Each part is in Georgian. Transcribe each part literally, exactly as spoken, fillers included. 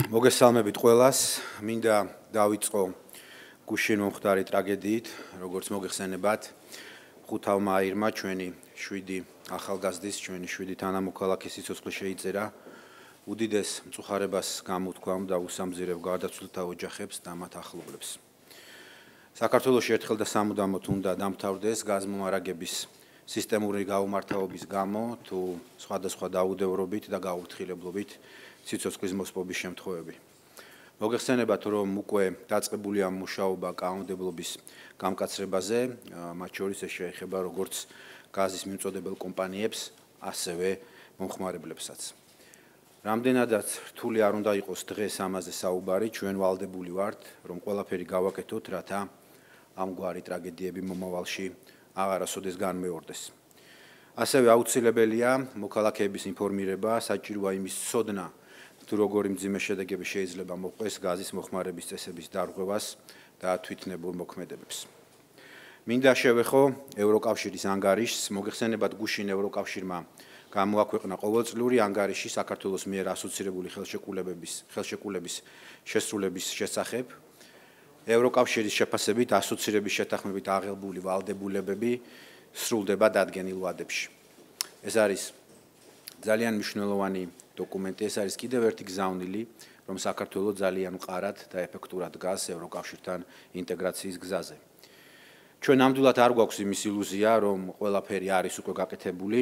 მოგესალმებით ყველას, მინდა დავიწყო გუშინ მომხდარი ტრაგედიით, როგორც მოგეხსენებათ, ხუთავმა აირმა ჩვენი შვიდი ახალგაზრდის, ჩვენი შვიდი თანამოქალაქის სიცოცხლე შეიწერა. უდიდეს მწუხარებას გამოთქვამ და უსამძირებ გარდაცვლილთა ოჯახებს და მათ ახლობლებს. საქართველოში ერთხელ და სამუდამოდ უნდა დამთავრდეს გაზმომარაგების სისტემური გაუმართავობის გამო თუ სხვადასხვა დაუდევრობით და გაუფრთხილებლობით სიცოცხლის მოსპობის შემთხვევები. მოგეხსენებათ, რომ უკვე დაწყებულია მუშაობა კანონმდებლობის გამკაცრებაზე, მათ შორის ეს შეეხება როგორც გაზის მიმწოდებელ კომპანიებს, ასევე მომხმარებლებსაც. რამდენადაც რთული არ უნდა იყოს დღეს ამაზე საუბარი, ჩვენ ვალდებული ვართ, რომ ყველაფერი გავაკეთოთ, რათა ამგვარი ტრაგედიები მომავალში აღარასოდეს განმეორდეს. ასევე აუცილებელია მოქალაქეების ინფორმირება, საჭიროა იმის ცოდნა, თუ როგორი მძიმე შედეგები შეიძლება მოყვეს გაზის მოხმარების წესების დარღვევას და თვითნებურ მოქმედებებს. მინდა შევეხო ევროკავშირის ანგარიშს, მოგეხსენებათ გუშინ ევროკავშირმა გამოაქვეყნა ყოველწლიური ანგარიში საქართველოს მიერ ასოცირებული ხელშეკრულებების ხელშეკრულების შესრულების შესახებ. ევროკავშირის შეფასებით ასოცირების შეთანხმებით აღებული ვალდებულებები სრულდება დადგენილ ვადებში. ეს არის ძალიან მნიშვნელოვანი დოკუმენტი, ეს არის კიდევ ერთი გზავნილი, რომ საქართველოს ძალიან მყარად და ეფექტურად დგას ევროკავშირთან ინტეგრაციის გზაზე. ჩვენ ნამდვილად არ გვაქვს იმის ილუზია, რომ ყველაფერი არის უკვე გაკეთებული.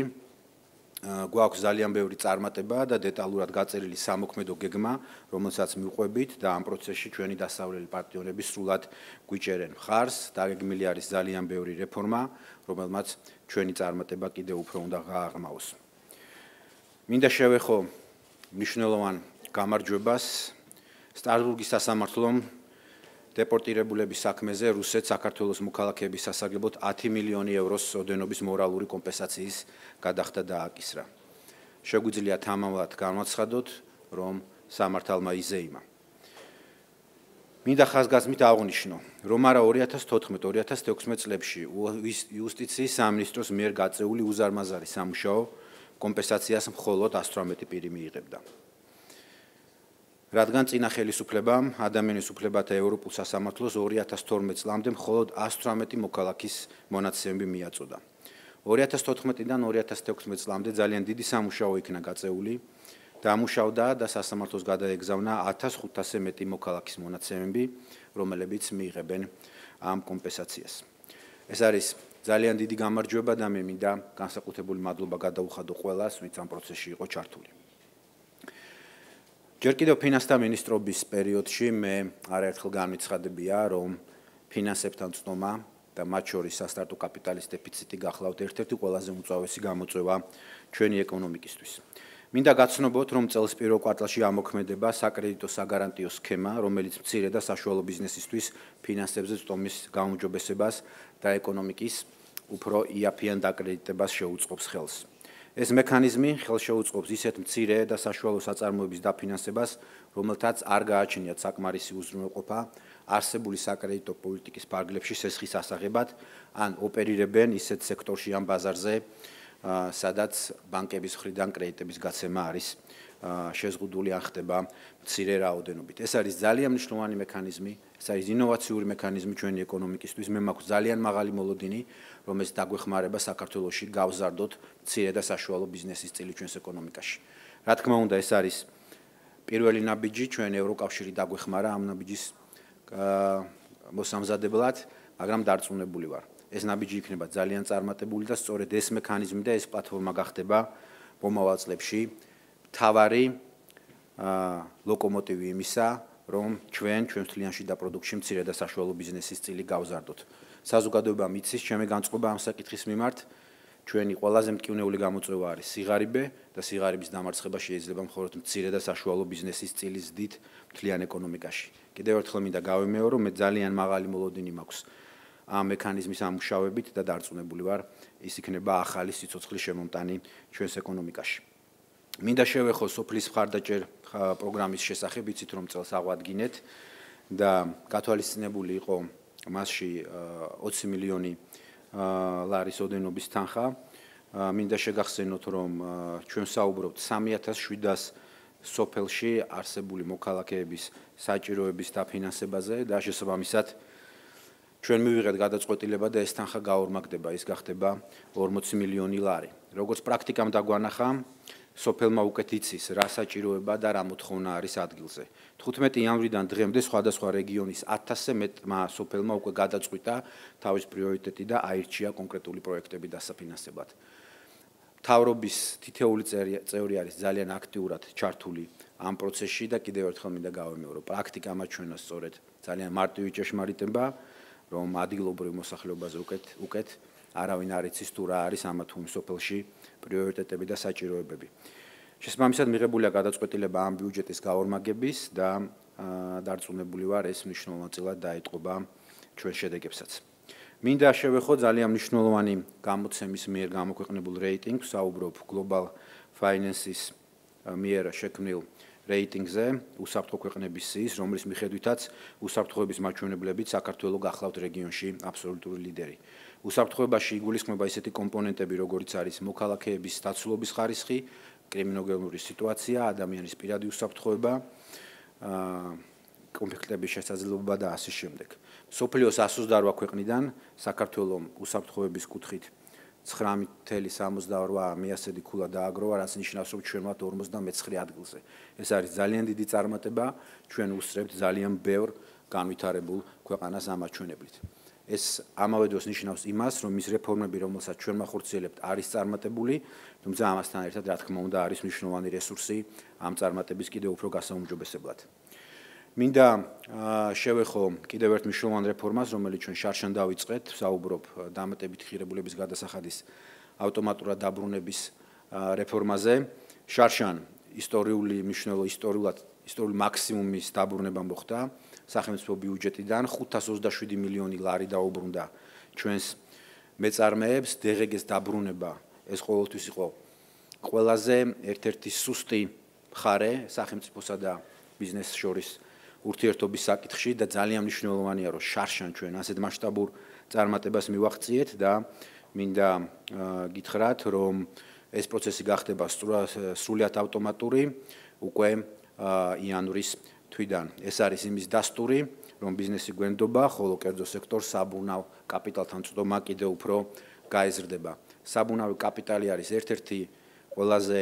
გვაქვს ძალიან ბევრი წარმატება და დეტალურად გაწერილი სამოქმედო გეგმა, რომელსაც მივყვებით და ამ პროცესში ჩვენი დასავლელი პარტნიორები სრულად გვიჭერენ მხარს. დაგეგმილი არის ძალიან ბევრი რეფორმა, რომელმაც ჩვენი წარმატება კიდევ უფრო უნდა გააღრმავოს. მინდა შევეხო მნიშვნელოვან გამარჯვებას სტრასბურგის სასამართლომ დეპორტირებულების საქმეზე რუსეთს საქართველოს მოქალაქეების სასარგებლოდ ათი მილიონი ევროს ოდენობის მორალური კომპენსაციის გადახდა დააკისრა. შეგვიძლია თამამად განვაცხადოთ, რომ სამართალმა იზეიმა. მინდა ხაზგასმით აღვნიშნო, რომ არა ორი ათას თოთხმეტ ორი ათას თექვსმეტ წლებში იუსტიციის სამინისტროს მიერ გაწეული უზარმაზარი სამუშაო კომპენსაციას მხოლოდ ათს თვრამეტი პირი მიიღებდა. რადგან წინა ხელისუფლებამ ადამიანის უფლებათა ევროპულ სასამართლოს ორი ათას თორმეტ წლამდე მხოლოდ ათს თვრამეტი მოქალაქის მონაცემები მიაწოდა. ორი ათას თოთხმეტიდან ორი ათას თექვსმეტ წლამდე ძალიან დიდი სამუშაო იქნა გაწეული, დამუშავდა და სასამართლოს გადაეგზავნა ათას ხუთასზე მეტი მოქალაქის მონაცემები, რომელებიც მიიღებენ ამ კომპენსაციას. ეს არის ძალიან დიდი გამარჯვება და მე მინდა განსაკუთრებული მადლობა გადაუხადო ყველას, ვინც ამ პროცესში იყო ჩართული. ჯერ კიდევ ფინანსთა მინისტრობის პერიოდში მე არაერთხელ განვიცხადებია, რომ ფინანსებთან წნომა და მათ შორის სასტარტო კაპიტალის დეფიციტი გახლავთ ერთ-ერთი ყველაზე უწავესი გამოწვევა ჩვენი ეკონომიკისთვის. მინდა გაცნობოთ, რომ წელს პირველ კვარტალში ამოქმედება საკრედიტო საგარანტიო სქემა, რომელიც მცირე და საშუალო ბიზნესისთვის ფინანსებზე წტომის გაუმჯობესებას და ეკონომიკის უფრო იაფიან დაკრედიტებას შეუწყობს ხელს. ეს მექანიზმი ხელს შეუწყობს ისეთ მცირე და საშუალო საწარმოების დაფინანსებას, რომელთაც არ გააჩნიათ საკმარისი უზრუნველყოფა არსებული საკრედიტო პოლიტიკის ფარგლებში სესხის ასაღებად, ან ოპერირებენ ისეთ სექტორში ან ბაზარზე, სადაც ბანკების მხრიდან კრედიტების გაცემა არის შეზღუდული ან ხდება მცირე რაოდენობით. ეს არის ძალიან მნიშვნელოვანი მექანიზმი, ეს არის ინოვაციური მექანიზმი ჩვენი ეკონომიკისთვის. მე მაქვს ძალიან მაღალი მოლოდინი, რომ ეს დაგვეხმარება საქართველოში გავზარდოთ მცირე და საშუალო ბიზნესის წილი ჩვენს ეკონომიკაში. რა თქმა უნდა, ეს არის პირველი ნაბიჯი, ჩვენ ევროკავშირი დაგვეხმარა ამ ნაბიჯის მოსამზადებლად, მაგრამ დარწმუნებული ვარ. ეს ნაბიჯი იქნება ძალიან წარმატებული და სწორედ ეს მექანიზმი და ეს პლატფორმა გახდება მომავალ წლებში მთავარი ლოკომოტივი იმისა, რომ ჩვენ ჩვენ მთლიანში და პროდუქტში მცირე და საშუალო ბიზნესის წილი გავზარდოთ. საზოგადოება მიცის ჩემი განწყობა ამ საკითხის მიმართ, ჩვენი ყველაზე მტკივნეული გამოწვევა არის სიღარიბე და სიღარიბის დამარცხება შეიძლება მხოლოდ მცირე და საშუალო ბიზნესის წილის დიდ მთლიან ეკონომიკაში. კიდევ ერთხელ მინდა გავიმეორო, მე ძალიან მაღალი მოლოდინი მაქვს ამ მექანიზმის ამუშავებით და დარწმუნებული ვარ, ის იქნება ახალი სიცოცხლის შემომტანი ჩვენს ეკონომიკაში. მინდა შევეხო სოფლის მხარდაჭერ პროგრამის შესახებ, იცით რომ წელს აღვადგინეთ და გათვალისწინებული იყო მასში ოცი მილიონი ლარის ოდენობის თანხა. მინდა შეგახსენოთ, რომ ჩვენ საუბრობთ სამი ათას შვიდას სოფელში არსებული მოქალაქეების საჭიროების დაფინანსებაზე და შესაბამისად ჩვენ მივიღეთ გადაწყვეტილება და ეს თანხა გაორმაგდება, ის გახდება ორმოცი მილიონი ლარი. Როგორც პრაქტიკამ დაგვანახა, სოფელმა უკეთ იცის რა საჭიროება და რა მოთხოვნა არის ადგილზე. თხუთმეტი იანვრიდან დღემდე სხვადასხვა რეგიონის ათასზე მეტმა სოფელმა უკვე გადაწყვიტა თავის პრიორიტეტი და აირჩია კონკრეტული პროექტები დასაფინანსებლად. მთავრობის თითეული წევრი არის ძალიან აქტიურად ჩართული ამ პროცესში და კიდევ ერთხელ მინდა გავიმეორო, პრაქტიკა მაჩვენა სწორედ ძალიან მარტივი ჭეშმარიტება, რომ ადგილობრივ მოსახლეობაზე უკეთ უკეთ არავინ არ იცის თუ რა არის ამა თუ იმ სოფელში პრიორიტეტები და საჭიროებები. შესაბამისად მიღებულია გადაწყვეტილება ამ ბიუჯეტის გაორმაგების და დარწმუნებული ვარ, ეს მნიშვნელოვნად დაეტყობა ჩვენ შედეგებსაც. მინდა შევეხო ძალიან მნიშვნელოვანი გამოცემის მიერ გამოქვეყნებულ რეიტინგს, საუბრობ Global Finance-ის მიერ შექმნილ რეიტინგზე, უსაფრთხო ქვეყნების სიის, რომლის მიხედვითაც უსაფრთხოების მაჩვენებლებით საქართველო გახლავთ რეგიონში აბსოლუტური ლიდერი. უსაფრთხოებაში იგულისხმება ისეთი კომპონენტები, როგორიც არის მოქალაქეების დაცულობის ხარისხი, კრიმინოგენური სიტუაცია, ადამიანის პირადი უსაფრთხოება, კონფლიქტების შესაძლებლობა და ასე შემდეგ. სოფლიოს ას ოცდაორ ქვეყნიდან საქართველომ უსაფრთხოების კუთხით ცხრამეტი სამოცდაორ მიასედი ქულა დააგროვა, რაც ნიშნავს, რომ ჩვენ ვართ ორმოცდამეცხრე ადგილზე. ეს არის ძალიან დიდი წარმატება, ჩვენ უსწრებთ ძალიან ბევრ განვითარებულ ქვეყანას ამ მაჩვენებლით. ეს ამავე დროს ნიშნავს იმას, რომ ის რეფორმები, რომელსაც ჩვენ ვახორციელებთ, არის წარმატებული, თუმცა ამასთან ერთად, რა თქმა უნდა, არის მნიშვნელოვანი რესურსი ამ წარმატების კიდევ უფრო გასაუმჯობესებლად. მინდა შევეხო კიდევ ერთ მნიშვნელოვან რეფორმას, რომელიც ჩვენ შარშან დავიწყეთ, საუბრობ დამატებითი ღირებულების გადასახადის ავტომატურად დაბრუნების რეფორმაზე. შარშან ისტორიული მნიშვნელობა ისტორიულად ისტორიული მაქსიმუმის დაბრუნება მოხდა სახელმწიფო ბიუჯეტიდან ხუთას ოცდაშვიდი მილიონი ლარი დაუბრუნდა ჩვენს მეწარმეებს. დღგ-ს დაბრუნება ეს ყოველთვის იყო ყველაზე ერთ-ერთი სუსტი მხარე სახელმწიფოსა და ბიზნესს შორის ურთიერთობის საკითხში და ძალიან მნიშვნელოვანია, რომ შარშან ჩვენ ასეთ მასშტაბურ წარმატებას მივაღწიეთ და მინდა გითხრათ, რომ ეს პროცესი გახდება სრულიად ავტომატური უკვე იანვრის თვიდან. ეს არის იმის დასტური, რომ ბიზნესი გვენდობა, ხოლო კერძო სექტორს საბუნავ კაპიტალთან წვდომა კიდევ უფრო გაეზრდება. საბუნავი კაპიტალი არის ერთ-ერთი ყველაზე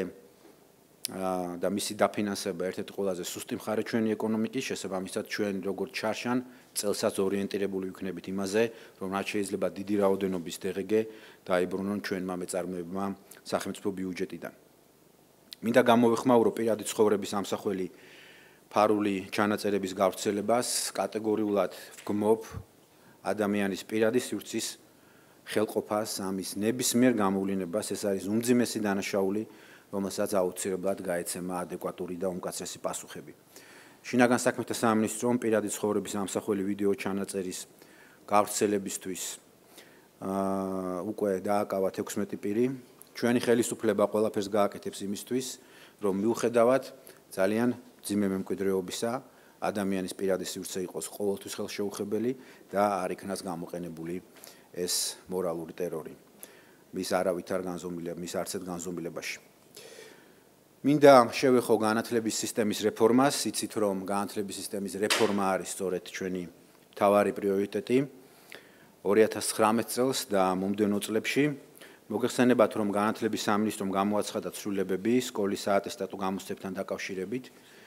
და მისი დაფინანსება ერთ-ერთი ყველაზე სუსტი მხარე ჩვენი ეკონომიკის, შესაბამისად ჩვენ როგორც შარშან წელსაც ორიენტირებული ვიქნებით იმაზე, რომ რაც შეიძლება დიდი რაოდენობის დღგ დაიბრუნონ ჩვენმა მეწარმეებმა სახელმწიფო ბიუჯეტიდან. მინდა გამოვეხმაურო პირადი ცხოვრების ამსახველი ფარული ჩანაწერების გავრცელებას, კატეგორიულად ვგმობ ადამიანის პირადი სივრცის ხელყოფას, ამის ნებისმიერ გამოვლინებას, ეს არის უმძიმესი დანაშაული, რომელსაც აუცილებლად გაეცემა ადეკვატური და უმკაცრესი პასუხები. შინაგან საქმეთა სამინისტრომ პირადი ცხოვრების ამსახველი ვიდეო ჩანაწერის გავრცელებისთვის უკვე დააკავათ ექვსმეტი პირი. ჩვენი ხელისუფლება ყველაფერს გააკეთებს იმისთვის, რომ მიუხედავად ძალიან მძიმე მემკვიდრეობისა, ადამიანის პირადი სივრცე იყოს ყოველთვის ხელშეუხებელი და არ იქნას გამოყენებული ეს მორალური ტერორი მის არავითარ განზომილებაში, მის არცეთ განზომილებაში. მინდა შევეხო განათლების სისტემის რეფორმას, იცით რომ განათლების სისტემის რეფორმა არის სწორედ ჩვენი მთავარი პრიორიტეტი ორი ათას ცხრამეტ წელს და მომდევნო წლებში. მოგეხსენებათ, რომ განათლების სამინისტრომ გამოაცხადა ცვლილებები სკოლის საატესტატო გამოცდებთან დაკავშირებით.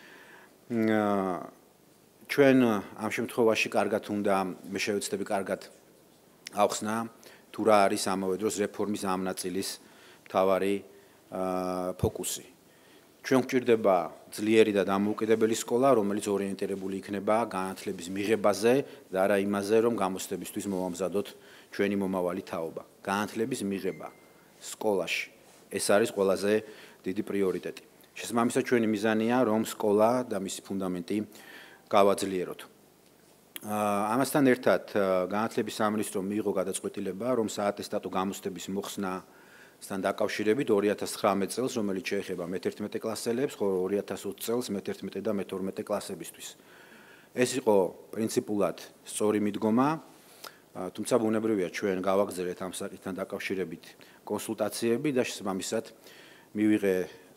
ჩვენ ამ შემთხვევაში კარგად უნდა მე შევეცდები კარგად ავხსნა თუ რა არის ამავე დროს რეფორმის ამ ნაწილის მთავარი ფოკუსი. ჩვენ გვჭირდება ძლიერი და დამოუკიდებელი სკოლა, რომელიც ორიენტირებული იქნება განათლების მიღებაზე და არა იმაზე, რომ გამოცდებისთვის მოვამზადოთ ჩვენი მომავალი თაობა. განათლების მიღება სკოლაში ეს არის ყველაზე დიდი პრიორიტეტი. შესაბამისად ჩვენი მიზანია, რომ სკოლა და მისი ფუნდამენტი გავაძლიეროთ. ამასთან ერთად განათლების სამინისტრომ მიიღო გადაწყვეტილება, რომ საატესტატო გამოცდების მოხსნასთან დაკავშირებით ორი ათას ცხრამეტ წელს, რომელიც შეეხება მეთერთმეტე კლასელებს, ხოლო ორი ათას ოცი წელს მეთერთმეტე და მეთორმეტე კლასებისთვის. ეს იყო პრინციპულად სწორი მიდგომა, თუმცა ბუნებრივია ჩვენ გავაგზავნეთ ამ საკითხთან დაკავშირებით კონსულტაციები და შესაბამისად მივიღე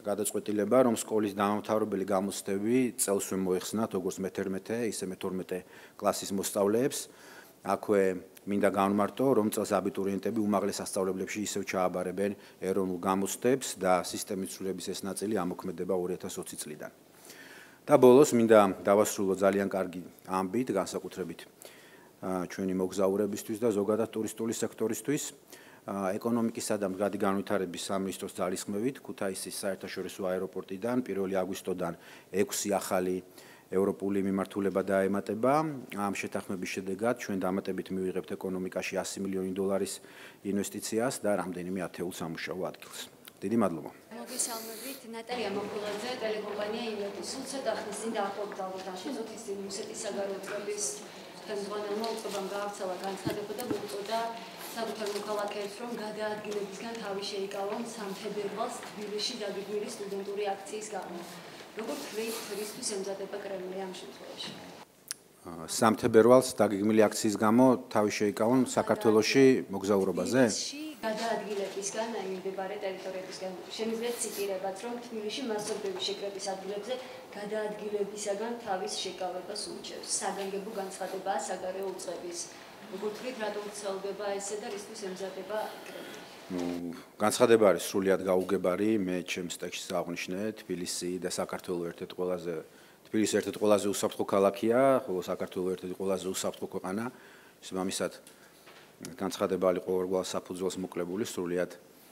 გადაწყვეტილება, რომ სკოლის დამამთავრებელი გამოცდები წელს მოეხსნათ როგორც მეთერთმეტე, ისე მეთორმეტე კლასის მოსწავლეებს. აქვე მინდა განვმარტო, რომ წელს აბიტურიენტები უმაღლეს სასწავლებლებში ისევ ჩააბარებენ ეროვნულ გამოცდებს და სისტემის ცვლილების ეს ნაწილი ამოქმედება ორი ათას ოცი წლიდან. და ბოლოს მინდა დავასრულო ძალიან კარგი ამბით, განსაკუთრებით ჩვენი მოგზაურებისთვის და ზოგადად ტურისტული სექტორისთვის. ეკონომიკისა და მდგრადი განვითარების სამინისტროს ძალისხმევით ქუთაისის საერთაშორისო აეროპორტიდან პირველი აგვისტოდან ექვსი ახალი ევროპული მიმართულება დაემატება. ამ შეთანხმების შედეგად ჩვენ დამატებით მივიღებთ ეკონომიკაში ასი მილიონი დოლარის ინვესტიციას და რამდენიმე ათეულ სამუშაო ადგილს. დიდი მადლობა. მოგესალმებით, ნატალია მოგულაძე, ტელეკომპანია ინვესტის. ცოტა ხნის წინ დაახლოებით ალბათ შეძლოთ ის რუსეთის საგარეო წყობის ხელმძღვანელმა უწყებამ გაავრცელა განცხადება და მოუწოდა საკუთარ მოქალაქეებს, რომ გადაადგილებისგან თავი შეიკავონ სამ თებერვალს თბილისში დაგეგმილი სტუდენტური აქციის გამო. როგორ ხვდით რისთვის ემზადება კრემლი ამ შემთხვევაში? სამ თებერვალს დაგეგმილი აქციის გამო თავი შეიკავონ საქართველოში მოგზაურობაზე? გადაადგილებისგან, აი მდებარე ტერიტორიებისგან. შემიძლიათ ციტირებათ, რომ თბილისში მასობრივი შეკრების ადგილებზე გადაადგილებისაგან თავის შეკავებას უჩევს. საგანგებო განცხადებაა საგარეო უწყების. როგორ ხვდით, რატომ ვრცელდება ესე და რისთვის ემზადება კრემლი? ნუ განცხადება არის სრულიად გაუგებარი, მე ჩემს ტექსტში აღნიშნე, თბილისი და საქართველო ერთ-ერთი ყველაზე თბილისი ერთ-ერთი ყველაზე უსაფრთხო ქალაქია, ხოლო საქართველო ერთ-ერთი ყველაზე უსაფრთხო ქვეყანა. შესაბამისად განცხადება იყო ყოველგვარ საფუძველს მოკლებული, სრულიად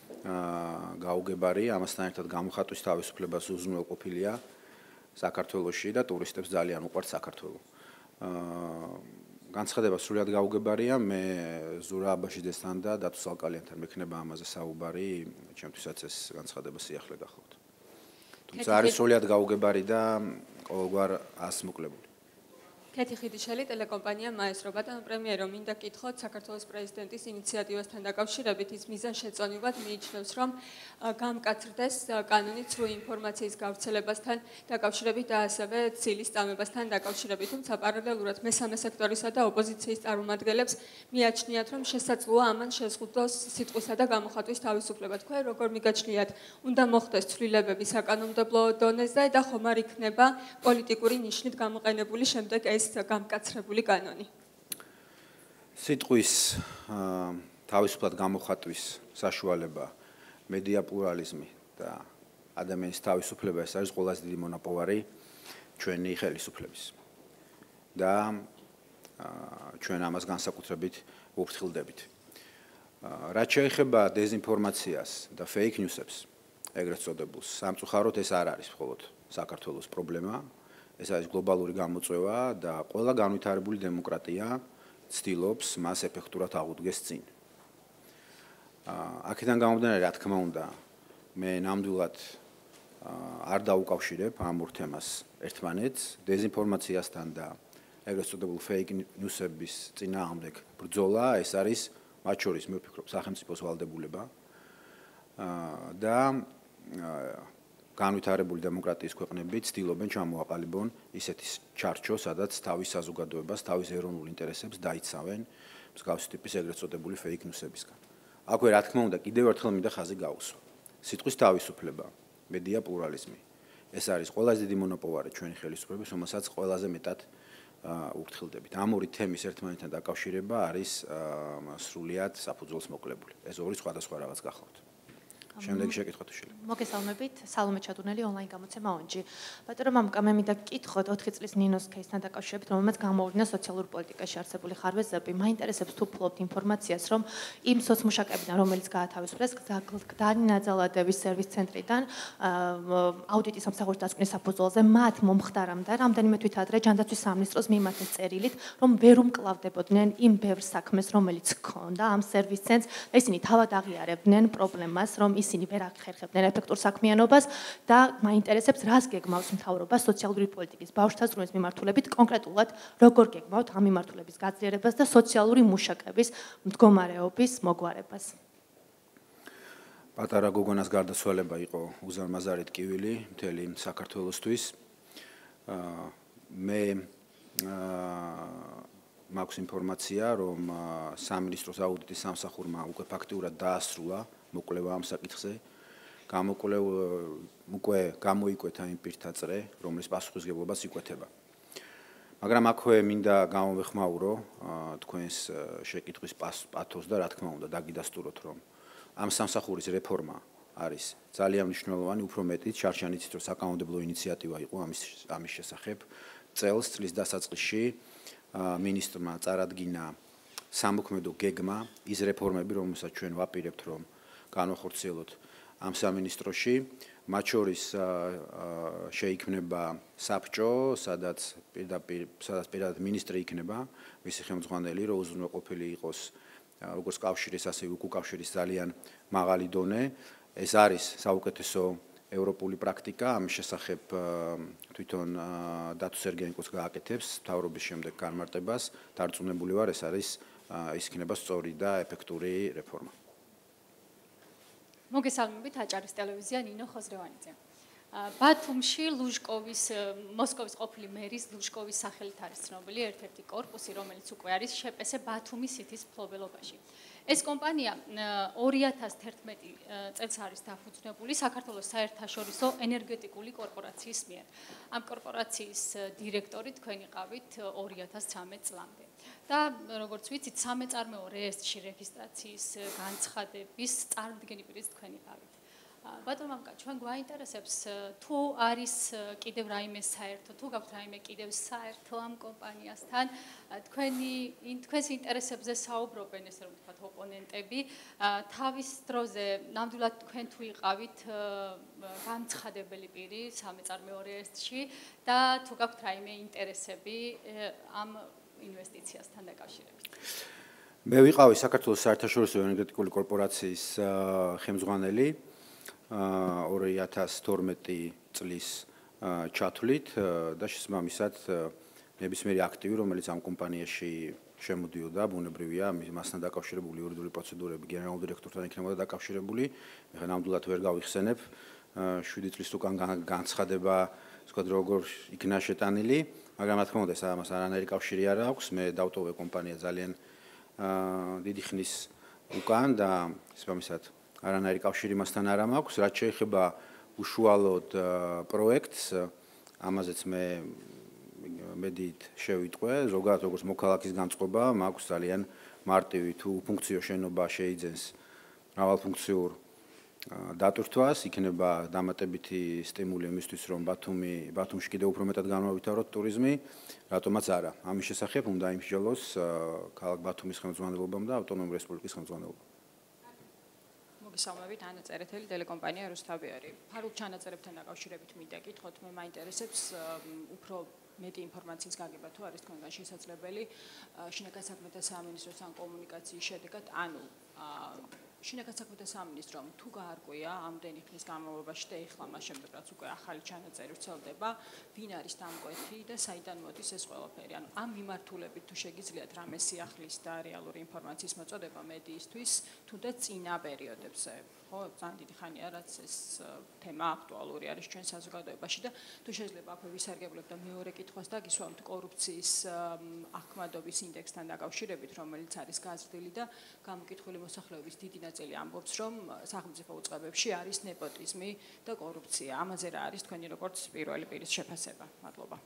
გაუგებარი, ამასთან ერთად გამოხატვის თავისუფლებას უზრუნველყოფილია საქართველოში და ტურისტებს ძალიან უყვართ საქართველო. განცხადება სრულიად გაუგებარია, მე ზურა აბაშიძესთან და დათო სალკალიანთან მექნება ამაზე საუბარი, ჩემთვისაც ეს განცხადება სიახლე გახლავთ. თუმცა არის სრულიად გაუგებარი და ყოველგვარ ასმოკლებული. კეთი ხიდიშელი, ტელეკომპანია მაესტრო. ბატონო პრემიერო, მინდა გკითხოთ საქართველოს პრეზიდენტის ინიციატივასთან დაკავშირებით ის მიზანშეწონილად მიიჩნევს, რომ გამკაცრდეს კანონი ცრუ ინფორმაციის გავრცელებასთან დაკავშირებით და ასევე ცილის წამებასთან დაკავშირებით. თუმცა პარალელურად მესამე სექტორისა და ოპოზიციის წარმომადგენლებს მიაჩნიათ, რომ შესაძლოა ამან შეზღუდოს სიტყვისა და გამოხატვის თავისუფლება. თქვენ როგორ მიგაჩნიათ, უნდა მოხდეს ცვლილებები საკანონმდებლო დონეზე და ხომ არ იქნება პოლიტიკური ნიშნით გამოყენებული შემდეგ ეს გამკაცრებული კანონი? სიტყვის თავისუფლად გამოხატვის საშუალება, მედია პლურალიზმი და ადამიანის თავისუფლება ეს არის ყველაზე დიდი მონოპოვარი ჩვენი ხელისუფლების. და ჩვენ ამას განსაკუთრებით ვუფრთხილდებით. რაც შეეხება დეზინფორმაციას და fake news-ებს, ეგრეთ წოდებულს, სამწუხაროდ ეს არ არის მხოლოდ საქართველოს პრობლემა. ეს არის გლობალური გამოწვევა და ყველა განვითარებული დემოკრატია ცდილობს მას ეფექტურად აღუდგეს წინ. აქედან გამომდინარე, რა თქმა უნდა, მე ნამდვილად არ დაუკავშირებ ამ ორ თემას ერთმანეთს, დეზინფორმაციასთან და ეგრეთ წოდებულ fake news-ების წინააღმდეგ ბრძოლა, ეს არის მათ შორის მე ვფიქრობ სახელმწიფოს ვალდებულება და განვითარებული დემოკრატიის ქვეყნები ცდილობენ ჩამოაყალიბონ ისეთი ჩარჩო, სადაც თავის საზოგადოებას, თავის ეროვნულ ინტერესებს დაიცავენ მსგავსი ტიპის ეგრეთ წოდებული fake news-ებისგან. აქვე რა თქმა უნდა, კიდევ ერთხელ მინდა ხაზი გაუსვა. სიტყვის თავისუფლება, მედია პლურალიზმი. ეს არის ყველაზე დიდი მონოპოვარი ჩვენი ხელისუფლების, რომელსაც ყველაზე მეტად ვუფრთხილდებით. ამ ორი თემის ერთმანეთთან დაკავშირება არის სრულიად საფუძველს მოკლებული. ეს ორი სხვადასხვა რაღაც გახლავთ. შემდეგი შეკითხვა თუ შეიძლება. მოგესალმებით, სალომე ჩატუნელი ონლაინ გამოცემა ონჯი. ბატონო მამკა, მე მინდა გკითხოთ ოთხი წლის ნინოს кейსთან დაკავშირებით, რომელმაც გამოუვლინა სოციალურ პოლიტიკაში არსებული ხარვეზები. მაინტერესებს თუ ფლობთ ინფორმაციას, რომ იმ სოცმუშაკებიდან, რომელიც გაათავისუფლეს გდანი ნაძალადების სერვის ცენტრიდან, აუდიტის სამსახურის დასკვნის საფუძველზე მათ მომხდარამდე რამდენიმე თვით ადრე ჯანდაცვის სამინისტროს მიმართეს წერილით, რომ ვერ უმკლავდებოდნენ იმ ბევრ საქმეს, რომელიც ჰქონდა ამ სერვის ცენტრს და ისინი თავად აღიარებდნენ პრობლემას, რომ ისინი ვერ ახერხებდნენ ეფექტურ საქმიანობას და მაინტერესებს რას გეგმავს მთავრობა სოციალური პოლიტიკის ბავშვთა ზრუნვის მიმართულებით, კონკრეტულად როგორ გეგმავთ ამ მიმართულების გაძლიერებას და სოციალური მუშაკების მდგომარეობის მოგვარებას? პატარა გოგონას გარდაცვალება იყო უზარმაზარი ტკივილი მთელი საქართველოსთვის. მე მაქვს ინფორმაცია, რომ სამინისტროს აუდიტის სამსახურმა უკვე ფაქტიურად დაასრულა მოკვლევა ამ საკითხზე. გამოკვლევ უკვე გამოიკვეთა იმ პირთა წრე, რომლის პასუხისგებლობას იკვეთება. მაგრამ აქვე მინდა გამოვეხმაურო თქვენს შეკითხვის პათოსს და რა თქმა უნდა დაგიდასტუროთ, რომ ამ სამსახურის რეფორმა არის ძალიან მნიშვნელოვანი, უფრო მეტიც შარშან იცით, რომ საკანონმდებლო ინიციატივა იყო ამის ამის შესახებ. წელს წლის დასაწყისში მინისტრმა წარადგინა სამოქმედო გეგმა, ის რეფორმები, რომელსაც ჩვენ ვაპირებთ, რომ განვახორციელოთ ამ სამინისტროში, მათ შორის შეიქმნება საბჭო, სადაც პირდაპირ სადაც პირადად მინისტრი იქნება, მისი ხელმძღვანელი, რომ უზრუნველყოფილი იყოს როგორც კავშირის, ასევე უკავშირის ძალიან მაღალი დონე. ეს არის საუკეთესო ევროპული პრაქტიკა, ამის შესახებ თვითონ დათო სერგეენკოც გააკეთებს მთავრობის შემდეგ განმარტებას, დარწმუნებული ვარ, ეს არის ის იქნება სწორი და ეფექტური რეფორმა. მოგესალმებით, აჭარის ტელევიზია, ნინო ხოზრევანიძე. ბათუმში ლუჟკოვის მოსკოვის ყოფილი მერის ლუჟკოვის სახელით არის ცნობილი ერთ-ერთი კორპუსი, რომელიც უკვე არის შეპესე ბათუმის სიტის მფლობელობაში. ეს კომპანია ორი ათას თერთმეტი წელს არის დაფუძნებული საქართველოს საერთაშორისო ენერგეტიკული კორპორაციის მიერ. ამ კორპორაციის დირექტორი თქვენ იყავით ორი ათას ცხრამეტ წლამდე. და როგორც ვიცით, სამეწარმეო რეესტრში რეგისტრაციის განცხადების წარმოდგენილი თქვენ იყავით. ბატონო მამკა, ჩვენ გვაინტერესებს თუ არის კიდევ რაიმე საერთო, თუ გაქვთ რაიმე კიდევ საერთო ამ კომპანიასთან, თქვენი თქვენს ინტერესებზე საუბრობენ, ესე რომ ვთქვათ, ოპონენტები, თავის დროზე ნამდვილად თქვენ თუ იყავით განცხადებელი პირი სამეწარმეო რეესტრში და თუ გაქვთ რაიმე ინტერესები ამ ინვესტიციასთან დაკავშირებით. მე ვიყავი საქართველოს საერთაშორისო ენერგეტიკული კორპორაციის ხელმძღვანელი ორი ათას თორმეტი წლის ჩათვლით და შესაბამისად ნებისმიერი აქტივი, რომელიც ამ კომპანიაში შემოდიოდა, ბუნებრივია, მასთან დაკავშირებული იურიდიული პროცედურები გენერალურ დირექტორთან იქნებოდა დაკავშირებული. ეხლა ნამდვილად ვერ გავიხსენებ, შვიდი წლის უკან განცხადება, ვთქვათ, როგორ იქნა შეტანილი, მაგრამ რა თქმა უნდა, ამას არანაირი კავშირი არ აქვს. მე დავტოვე კომპანია ძალიან დიდი ხნის უკან და შესაბამისად არანაირი კავშირი მასთან არ მაქვს. რაც შეეხება უშუალოდ პროექტს, ამაზეც მე მედით შევიტყვე, ზოგადად როგორც მოქალაქის განწყობა, მაქვს ძალიან მარტივი თუ ფუნქციო შენობა შეიძენს მრავალფუნქციურ დატვირთვას, იქნება დამატებითი სტიმული იმისთვის, რომ ბათუმი ბათუმში კიდევ უფრო მეტად განმავითაროთ ტურიზმი, რატომაც არა. ამის შესახებ უნდა იმსჯელოს ქალაქ ბათუმის ხელმძღვანელობამ და ავტონომიური რესპუბლიკის ხელმძღვანელობამ. მოგესალმებით, ანა წერეთელი, ტელეკომპანია რუსთავიარი. ფარულ ჩანაწერებთან დაკავშირებით მინდა გითხოთ, მე მაინტერესებს უფრო მეტი ინფორმაციის გაგება თუ არის თქვენგან შესაძლებელი შინაგან საქმეთა სამინისტროს ან კომუნიკაციის შედეგად, ანუ შინაგან საქმეთა სამინისტრომ თუ გაარკვია ამდენი ხნის განმავლობაში და ეხლა მას შემდეგ რაც უკვე ახალი ჩანაწერი ვრცელდება, ვინ არის დამკვეთი და საიდან მოდის ეს ყველაფერი. ანუ ამ მიმართულებით თუ შეგიძლიათ რამე სიახლის და რეალური ინფორმაციის მოწოდება მედიისთვის, თუნდაც წინა პერიოდებზე. ხო, ძალიან დიდი ხანია, რაც ეს თემა აქტუალური არის ჩვენ საზოგადოებაში და თუ შეიძლება აქვე ვისარგებლებ და მეორე კითხვას დაგისვამთ კორუფციის ახმადობის ინდექსთან დაკავშირებით, რომელიც არის გაზრდილი და გამოკითხული მოსახლეობის დიდი ნაწილი ამბობს, რომ სახელმწიფო უწყებებში არის ნეპოტიზმი და კორუფცია. ამაზე რა არის თქვენი როგორც პირველი პირის შეფასება? მადლობა.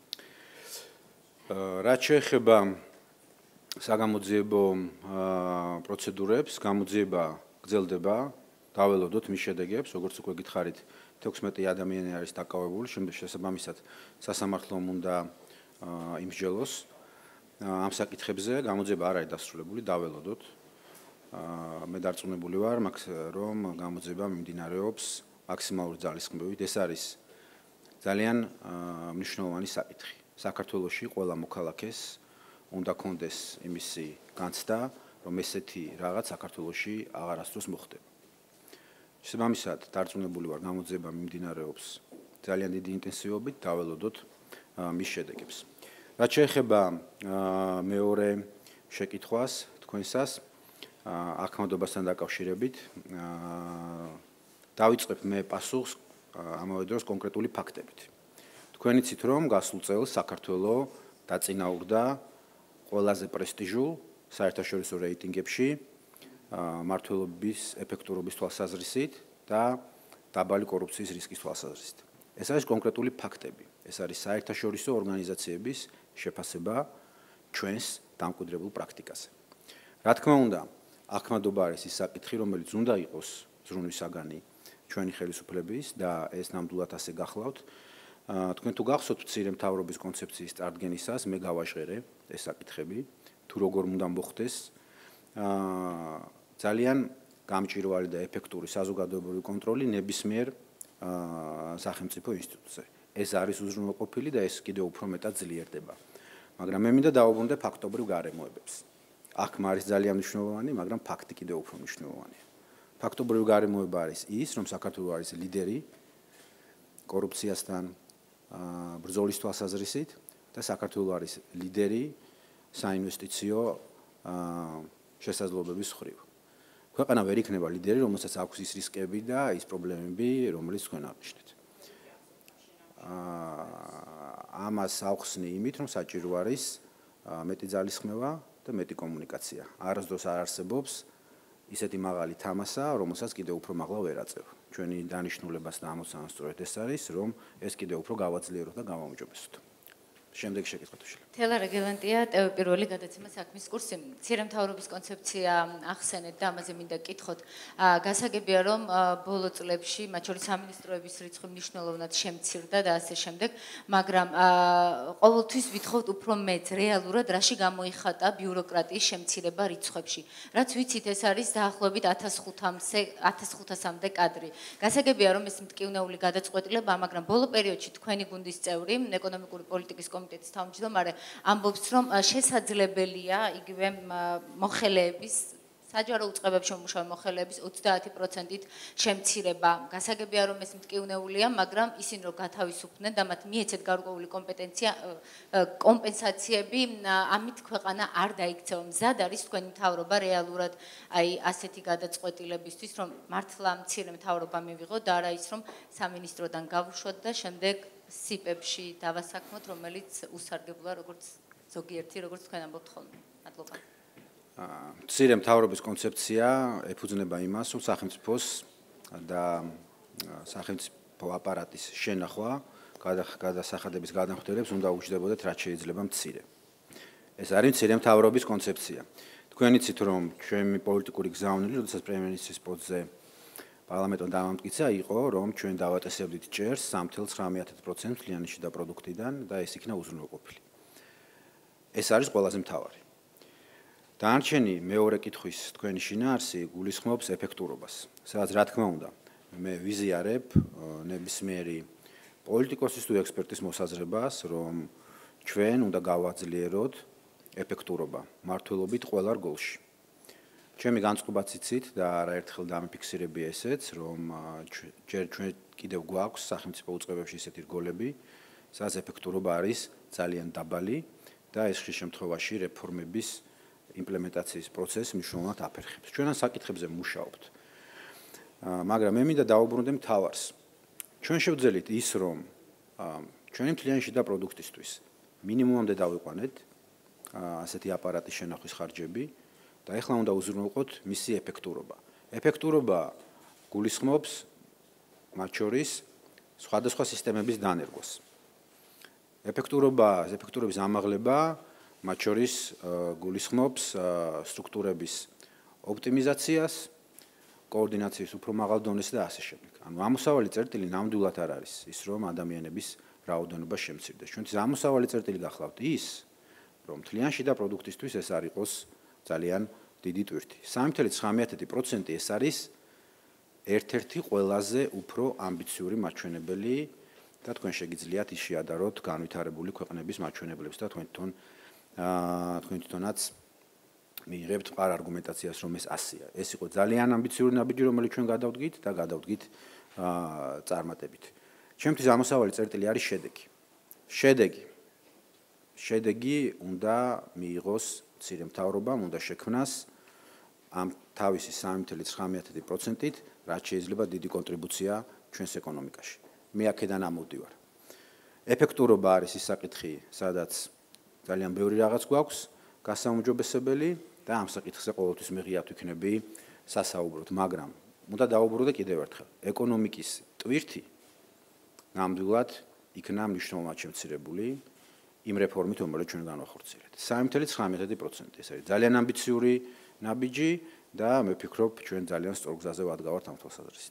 რაც შეეხება საგამოძიებო პროცედურებს, გამოძიება გრძელდება, დაველოდოთ მის შედეგებს, როგორც უკვე გითხარით, თექვსმეტი ადამიანი არის დაკავებული, შესაბამისად სასამართლომ უნდა იმსჯელოს ამ საკითხებზე, გამოძიება არ არის დასრულებული, დაველოდოთ. მე დარწმუნებული ვარ, რომ გამოძიება მიმდინარეობს მაქსიმალური ძალისხმევით. ეს არის ძალიან მნიშვნელოვანი საკითხი. საქართველოში ყველა მოქალაქეს უნდა კონდეს იმისი განცდა, რომ ესეთი რაღაც საქართველოში აღარასდროს მოხდება. შესაბამისად, დარწმუნებული ვარ, გამოძიება მიმდინარეობს ძალიან დიდი ინტენსივობით, დაველოდოთ მის შედეგებს. რაც შეეხება მეორე შეკითხვას, თქვენსას ახმადობასთან დაკავშირებით, დავიწყებ მე პასუხს ამავე დროს კონკრეტული ფაქტებით. თქვენ იცით, რომ გასულ წელს საქართველო დაწინაურდა ყველაზე პრესტიჟულ საერთაშორისო რეიტინგებში მმართველობის ეფექტურობის თვალსაზრისით და დაბალი კორუფციის რისკის თვალსაზრისით. ეს არის კონკრეტული ფაქტები. ეს არის საერთაშორისო ორგანიზაციების შეფასება ჩვენს დამკვიდრებულ პრაქტიკაზე. რა თქმა უნდა, ახმადობა არის ის საკითხი, რომელიც უნდა იყოს ზრუნვის საგანი ჩვენი ხელისუფლების და ეს ნამდვილად ასე გახლავთ. თქვენ თუ გახსოვთ მცირე მთავრობის კონცეფციის წარდგენისას მე გავაჟღერე ეს საკითხები, თუ როგორ უნდა მოხდეს ძალიან გამჭვირვალე და ეფექტური საზოგადოებრივი კონტროლი ნებისმიერ სახელმწიფო ინსტიტუტზე. ეს არის უზრუნველყოფილი და ეს კიდევ უფრო მეტად ძლიერდება. მაგრამ მე მინდა დავუბრუნდე ფაქტობრივ გარემოებებს. აქ არის ძალიან მნიშვნელოვანი, მაგრამ ფაქტი კიდევ უფრო მნიშვნელოვანია. ფაქტობრივი გარემოება არის ის, რომ საქართველოს არის ლიდერი კორუფციასთან ბრძოლის თვალსაზრისით და საქართველოს არის ლიდერი საინვესტიციო შესაძლებლობების მხრივ. ქვეყანა ვერ იქნება ლიდერი, რომელსაც აქვს ის რისკები და ის პრობლემები, რომელიც თქვენ აღნიშნეთ. ამას ავხსნი იმით, რომ საჭირო არის მეტი ძალისხმევა და მეტი კომუნიკაცია. არასდროს არ არსებობს ისეთი მაღალი თამასა, რომელსაც კიდევ უფრო მაღლა ვერ აწევ. ჩვენი დანიშნულებაც და ამოცანა სწორედ ეს არის, რომ ეს კიდევ უფრო გავაძლიეროთ და გავაუმჯობესოთ. შემდეგი შეკითხვა თუ შეიძლება. თელა რეგელანტია ტევ პირველი გადაცემა საქმის კურსი. მცირე მთავრობის კონცეფცია ახსენეთ და ამაზე მინდა გკითხოთ. გასაგებია რომ ბოლო წლებში, მათ შორის სამინისტროების რიცხვი მნიშვნელოვნად შემცირდა და ასე შემდეგ, მაგრამ ყოველთვის ვითხოვთ უფრო მეტ რეალურად რაში გამოიხატა ბიუროკრატიის შემცირება რიცხვებში. რაც ვიცით, ეს არის დაახლოებით ათას ხუთასამდე კადრი. გასაგებია რომ ეს მტკივნეული გადაწყვეტილება, მაგრამ ბოლო პერიოდში თქვენი გუნდის წევრი, ეკონომიკური პოლიტიკის კომიტეტის თავმჯდომარე ამბობს, რომ შესაძლებელია იგივე მოხელეების საჯარო უწყებებში მომუშავე მოხელეების ოცდაათი პროცენტით შემცირება. გასაგებია რომ ეს მტკივნეულია, მაგრამ ისინი რომ გათავისუფლდნენ და მათ მიეცეთ გარკვეული კომპეტენცია კომპენსაციები, ამით ქვეყანა არ დაიქცევა. მზად არის თქვენი მთავრობა რეალურად აი ასეთი გადაწყვეტილებისთვის, რომ მართლა მცირე მთავრობა მივიღოთ და არა ის რომ სამინისტროდან გავუშვათ და შემდეგ სიპებში დავასაქმოთ, რომელიც უსარგებლოა როგორც ზოგიერთი, როგორც თქვენ ამბობთ ხოლმე. მადლობა. მცირე მთავრობის კონცეფცია ეფუძნება იმას, რომ სახელმწიფოს და სახელმწიფო აპარატის შენახვა გადასახადების გადამხდელებს უნდა უჯდებოდეთ, რაც შეიძლება მცირე. ეს არის მცირე მთავრობის კონცეფცია. თქვენ იცით, რომ ჩვენი პოლიტიკური გზავნილი, როდესაც პრემიერ-მინისტრის პოსტზე პარლამენტთან დამამტკიცა იყო, რომ ჩვენ დავატესებდით ჭერს სამი ათეული ცხრამეტ პროცენტს მთლიანი შიდა პროდუქტიდან და ეს იქნა უზრუნველყოფილი. ეს არის ყველაზე მთავარი. დანარჩენი მეორე კითხვის თქვენი შინაარსი გულისხმობს ეფექტურობას. სადაც რა თქმა უნდა, მე ვიზიარებ ნებისმიერი პოლიტიკოსის თუ ექსპერტის მოსაზრებას, რომ ჩვენ უნდა გავაძლიეროთ ეფექტურობა მართლობით ყველა რგოლში. ჩემი განწყობაც იცით და არაერთხელ დამიფიქსირებია ესეც, რომ ჯერ ჩვენ კიდევ გვაქვს სახელმწიფო უწყებებში ისეთი რგოლები, სადაც ეფექტურობა არის ძალიან დაბალი და ეს ხშირ შემთხვევაში რეფორმების იმპლემენტაციის პროცესს მნიშვნელოვნად აფერხებს. ჩვენ ამ საკითხებზე მუშაობთ. მაგრამ მე მინდა დავუბრუნდე მთავარს. ჩვენ შევძელით ის, რომ ჩვენი მთლიანი შიდა პროდუქტისთვის მინიმუმამდე დავიყვანეთ ასეთი აპარატის შენახვის ხარჯები და ეხლა უნდა უზრუნველყოთ მისი ეფექტურობა. ეფექტურობა გულისხმობს მათ შორის სხვადასხვა სისტემების დანერგვას. ეფექტურობა, ეფექტურობის ამაღლება მათ შორის გულისხმობს სტრუქტურების ოპტიმიზაციას, კოორდინაციის უფრო მაღალ დონეს და ასე შემდეგ. ანუ ამოსავალი წერტილი ნამდვილად არ არის ის, რომ ადამიანების რაოდენობა შემცირდეს. ჩვენთვის ამოსავალი წერტილი გახლავთ ის, რომ მთლიან შიდა პროდუქტისთვის ეს არ იყოს ძალიან დიდი ტვირთი. სამი ათეული ცხრამეტ პროცენტი ეს არის ერთ-ერთი ყველაზე უფრო ამბიციური მაჩვენებელი და თქვენ შეგიძლიათ ის შეადაროთ განვითარებული ქვეყნების მაჩვენებლებს და თქვენ თვითონ თქვენ თვითონაც მიიღებთ მყარ არგუმენტაციას, რომ ეს ასია. ეს იყო ძალიან ამბიციური ნაბიჯი, რომელიც ჩვენ გადავდგით და გადავდგით წარმატებით. ჩემთვის ამოსავალი წერტილი არის შედეგი. შედეგი. შედეგი უნდა მიიღოს მცირე მთავრობამ, უნდა შექმნას ამ თავისი სამი ათეული ცხრამეტ პროცენტით, რაც შეიძლება დიდი კონტრიბუცია ჩვენს ეკონომიკაში. მე აქედან ამოვდივარ. ეფექტურობა არის ის საკითხი, სადაც ძალიან ბევრი რაღაც გვაქვს გასაუმჯობესებელი და ამ საკითხზე ყოველთვის მე ღიად ვიქნები სასაუბროთ, მაგრამ უნდა დავუბრუნდე კიდევ ერთხელ. ეკონომიკის ტვირთი ნამდვილად იქნა მნიშვნელოვნად შემცირებული იმ რეფორმით, რომელიც ჩვენ განვახორციელებთ. სამი ათეული ცხრამეტი პროცენტი ეს არის ძალიან ამბიციური ნაბიჯი და მე ვფიქრობ, ჩვენ ძალიან სწორ გზაზე ვადგავართ ამ თვალსაზრისით.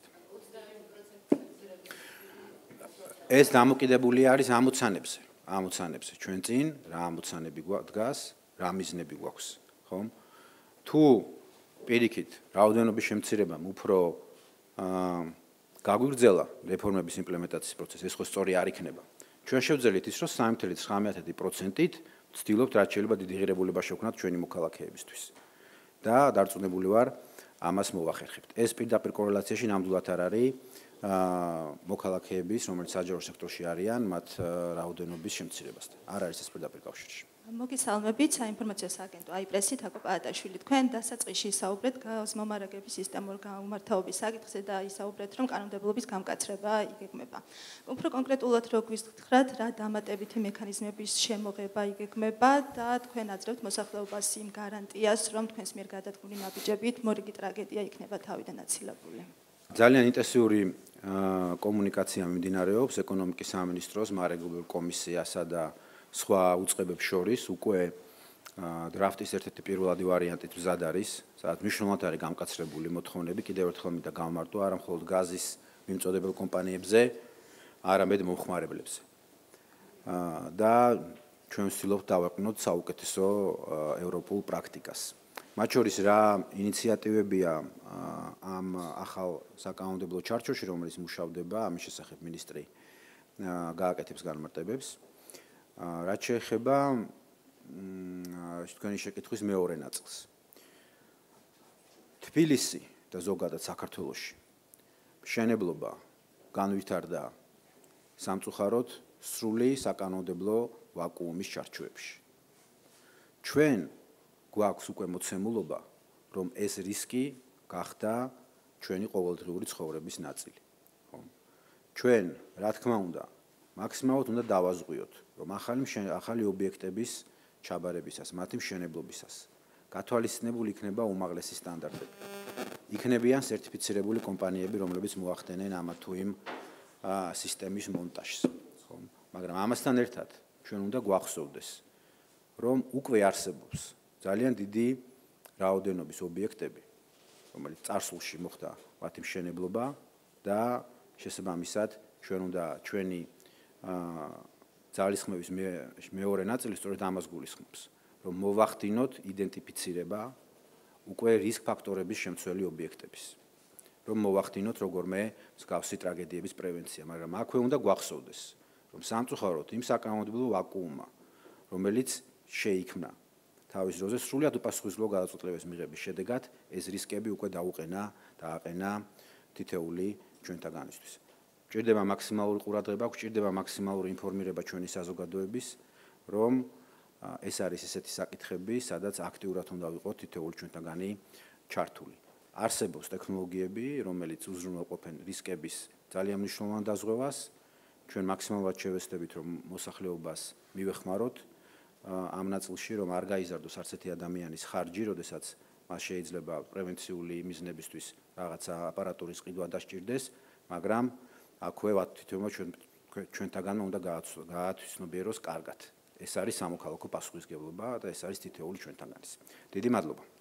ეს დამოკიდებული არის ამოცანებზე, ამოცანებზე. ჩვენ წინ რა ამოცანები დგას, რა მიზნები გვაქვს, ხომ? თუ პირიქით რაოდენობის შემცირებამ უფრო აა გაგვიგრძელა რეფორმების იმპლემენტაციის პროცესი, ეს ხო სწორი არ იქნება. ჩვენ შევძელით ის, რომ სამი ათეული ცხრამეტი პროცენტით ვცდილობთ რაც შეიძლება დიდი ღირებულება შევქმნათ ჩვენი მოქალაქეებისთვის. და დარწმუნებული ვარ, ამას მოვახერხებთ. ეს პირდაპირ კორელაციაში ნამდვილად არ არის მოქალაქეების, რომელიც საჯარო სექტორში არიან, მათ რაოდენობის შემცირებასთან. არ არის ეს პირდაპირ კავშირში. მოგესალმებით, საინფორმაციო სააგენტო აიპრესით, აკო პაატაშვილი. თქვენ დასაწყისში ისაუბრეთ გაზმომარაგების სისტემურ გაუმართავობის საკითხზე და ისაუბრეთ, რომ კანონმდებლობის გამკაცრება იგეგმება. უფრო კონკრეტულად რო გვისხრათ, რა დამატებითი მექანიზმების შემოღება იგეგმება და თქვენ აძლევთ მოსახლეობას იმ გარანტიას, რომ თქვენს მიერ გადადგმული ნაბიჯებით მორიგი ტრაგედია იქნება თავიდან აცილებული. ძალიან ინტენსიური კომუნიკაცია მიმდინარეობს ეკონომიკის სამინისტროს, მარეგულირებულ კომისიასა და სხვა უწყებებს შორის უკვე დრაფტის ერთ-ერთი პირველადი ვარიანტით მზად არის, სადაც მნიშვნელოვნად არის გამკაცრებული მოთხოვნები, კიდევ ერთხელ მინდა გავმარტო, არა მხოლოდ გაზის მიმწოდებელ კომპანიებზე, არამედ მომხმარებლებზე. და ჩვენ ვცდილობთ დავეყნოთ საუკეთესო ევროპულ პრაქტიკას. მათ შორის რა ინიციატივებია ამ ახალ საკანონმდებლო ჩარჩოში, რომელიც მუშავდება, ამის შესახებ მინისტრი გააკეთებს განმარტებებს. რაც შეეხება თქვენი შეკითხვის მეორე ნაწილს. თბილისი და ზოგადად საქართველოში მშენებლობა განვითარდა სამწუხაროდ სრული საკანონმდებლო ვაკუუმის ჩარჩოებში. ჩვენ გვაქვს უკვე მოცემულობა, რომ ეს რისკი გახდა ჩვენი ყოველდღიური ცხოვრების ნაწილი. ჩვენ, რა თქმა უნდა, მაქსიმალურად უნდა დავაზღვიოთ, რომ ახალი ახალი ობიექტების ჩაბარებისას, მათი მშენებლობისას გათვალისწინებული იქნება უმაღლესი სტანდარტები. იქნებიან სერტიფიცირებული კომპანიები, რომლებიც მოახდენენ ამა თუ იმ სისტემის მონტაჟს. მაგრამ ამასთან ერთად ჩვენ უნდა გვახსოვდეს, რომ უკვე არსებობს ძალიან დიდი რაოდენობის ობიექტები, რომელიც წარსულში მოხდა მათი მშენებლობა და შესაბამისად ჩვენ უნდა ჩვენი ძალისხმევის მეორე ნაწილი სწორედ ამას გულისხმობს, რომ მოვახდინოთ იდენტიფიცირება უკვე რისკ ფაქტორების შემცველი ობიექტების, რომ მოვახდინოთ როგორმე მსგავსი ტრაგედიების პრევენცია, მაგრამ აქვე უნდა გვახსოვდეს, რომ სამწუხაროდ იმ საკანონმდებლო ვაკუუმმა, რომელიც შეიქმნა თავის დროზე სრულად უპასუხისმგებლო გადაწყვეტილების მიღების შედეგად, ეს რისკები უკვე დაუყენა და აყენა თითეული ჩვენთაგანისთვის. გვჭირდება მაქსიმალური ყურადღება, გვჭირდება მაქსიმალური ინფორმირება ჩვენი საზოგადოების, რომ ეს არის ესეთი საკითხები, სადაც აქტიურად უნდა ვიყოთ თითოეული ჩვენთაგანი ჩართული. არსებობს ტექნოლოგიები, რომელიც უზრუნველყოფენ რისკების ძალიან მნიშვნელოვან დაზღვევას. ჩვენ მაქსიმალურად შევეცდებით, რომ მოსახლეობას მივეხმაროთ ამ ნაწილში, რომ არ გაიზარდოს არც ერთი ადამიანის ხარჯი, როდესაც მას შეიძლება პრევენციული მიზნებისთვის რაღაცა აპარატურის ყიდვა დასჭირდეს, მაგრამ აქვე თითოეულმა ჩვენ ჩვენთაგანმა უნდა გაათვისნობიეროს კარგად. ეს არის სამოქალაქო პასუხისმგებლობა და ეს არის თითოეული ჩვენთაგანის. დიდი მადლობა.